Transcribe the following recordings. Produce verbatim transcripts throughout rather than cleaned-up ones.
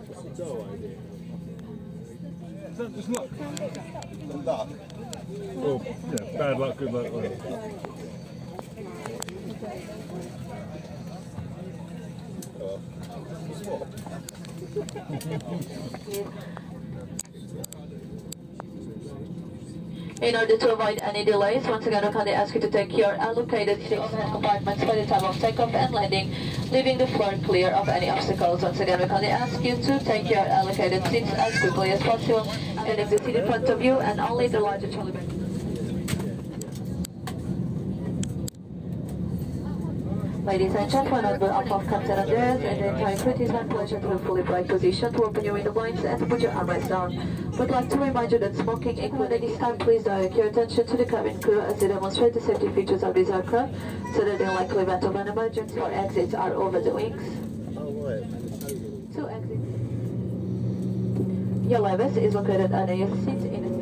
No idea. Is that just luck? Luck. Oh, yeah, bad luck, good luck. In order to avoid any delays, once again we kindly ask you to take your allocated seats and compartments by the time of takeoff and landing, leaving the floor clear of any obstacles. Once again we kindly ask you to take your allocated seats as quickly as possible and exit the seat in front of you and only the larger trolley bag. Ladies and gentlemen, on behalf of Captain Andreas and the entire crew, it is my pleasure to have fully bright position to open your window blinds and to put your armrests down. We'd like to remind you that smoking included this time. Please direct your attention to the cabin crew as they demonstrate the safety features of this aircraft, so that in likely event of an emergency or exits are over the wings. Two exits. Your levis is located under your seat in a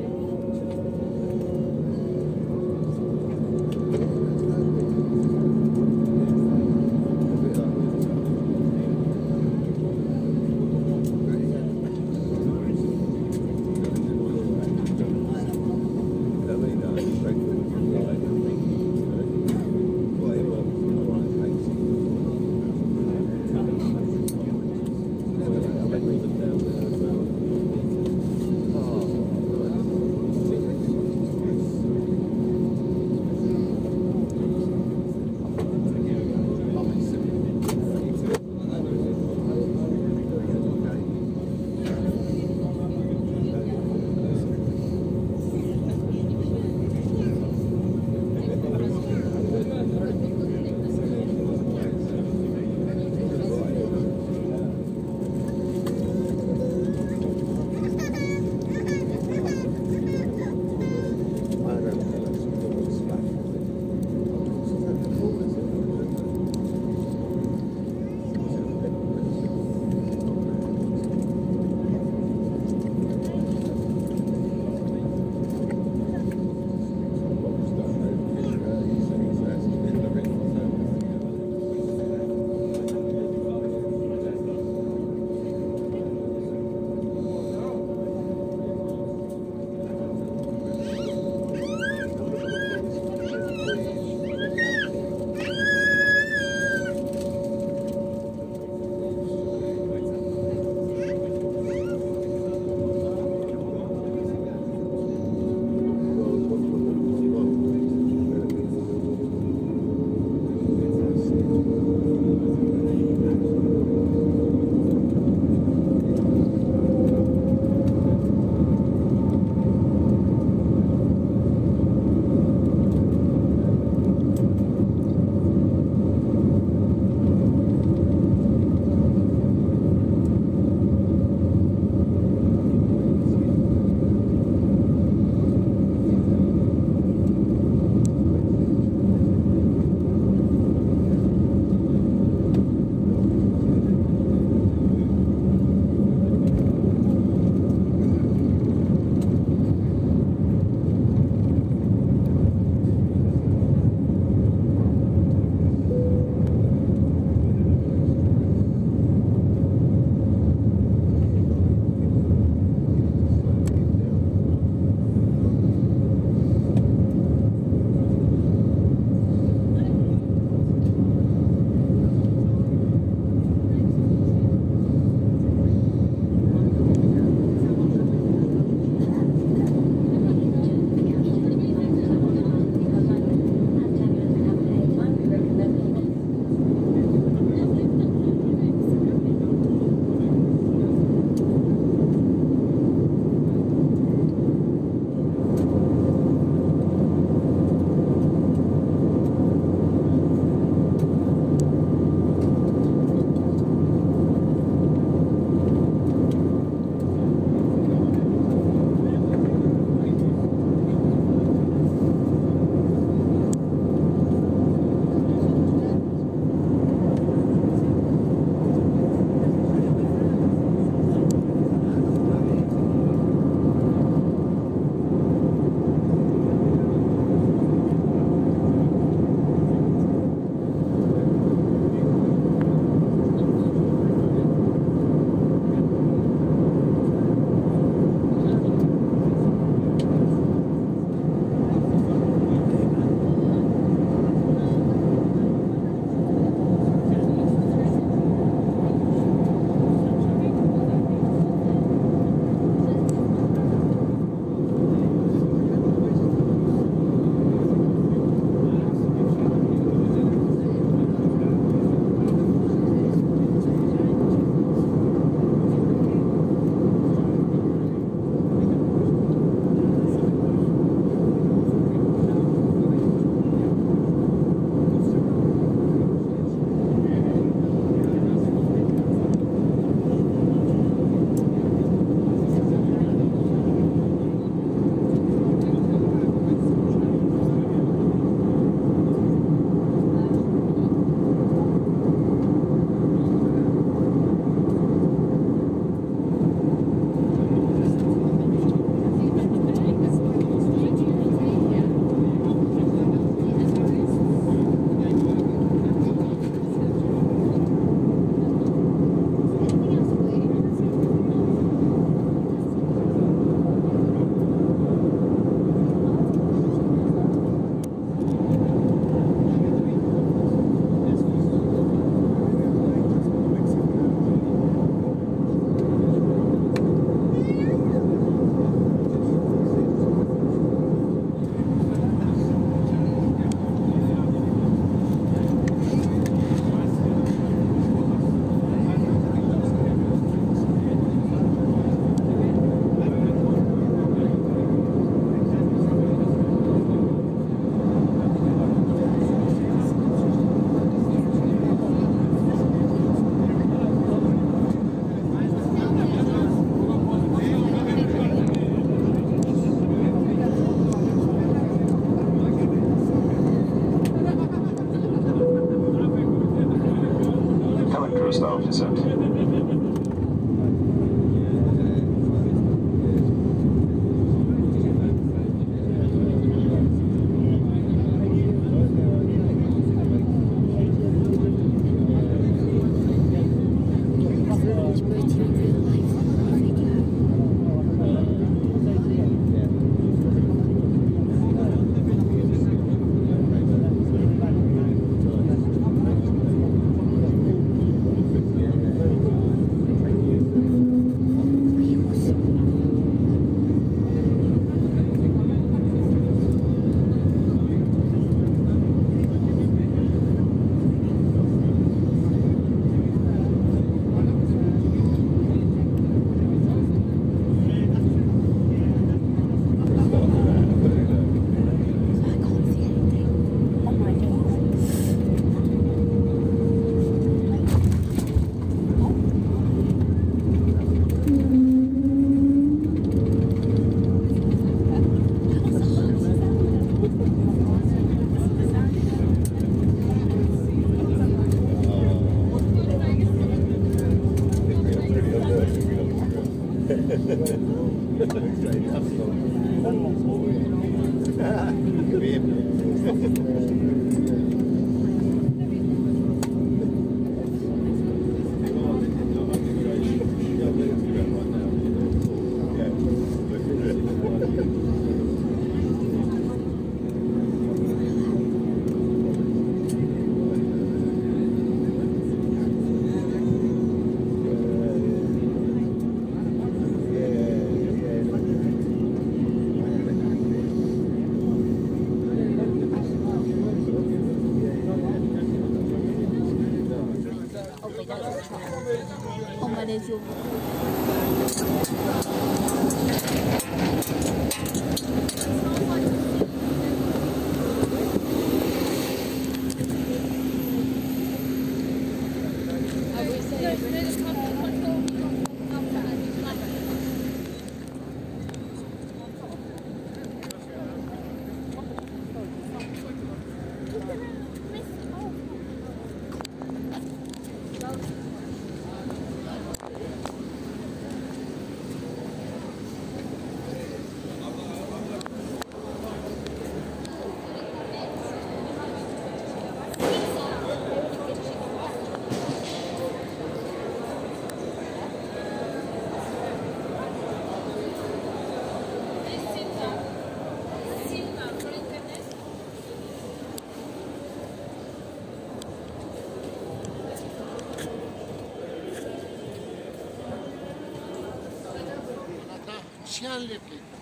Chien les pieds.